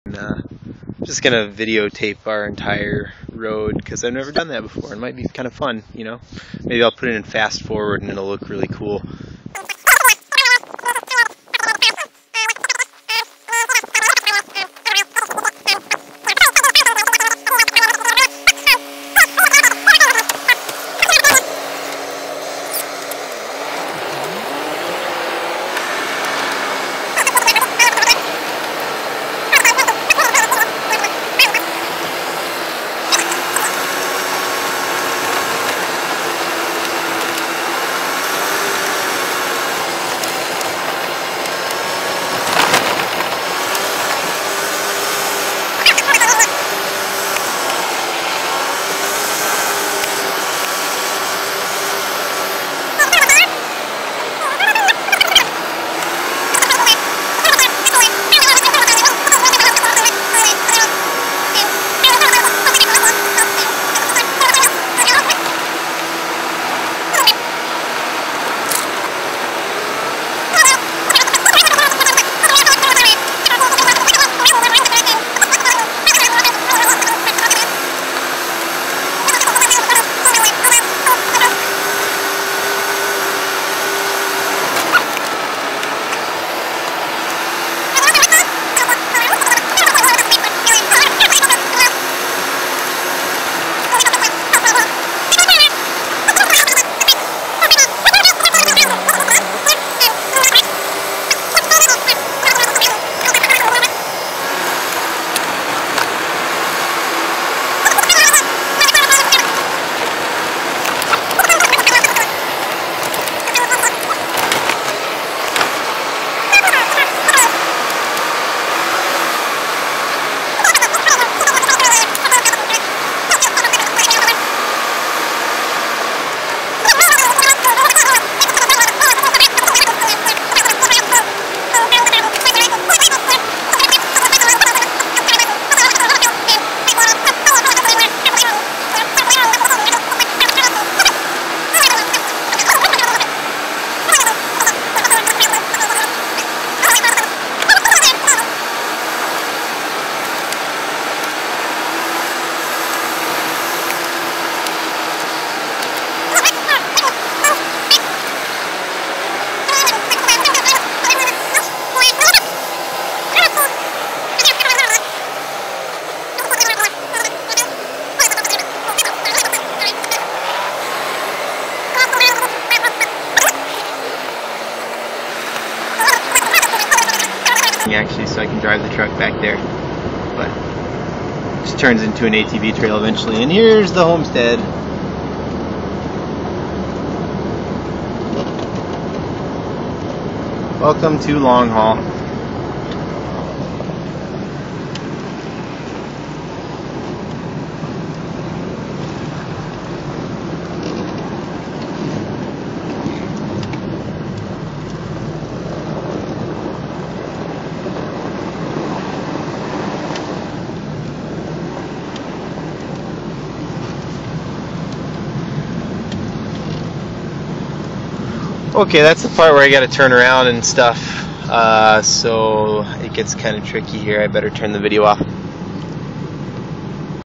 Just gonna videotape our entire road because I've never done that before. It might be kind of fun, you know. Maybe I'll put it in fast forward and it'll look really cool. Actually, so I can drive the truck back there, but it just turns into an ATV trail eventually. And here's the homestead. Welcome to Long Haul. Okay, that's the part where I gotta turn around and stuff, so it gets kind of tricky here. I better turn the video off.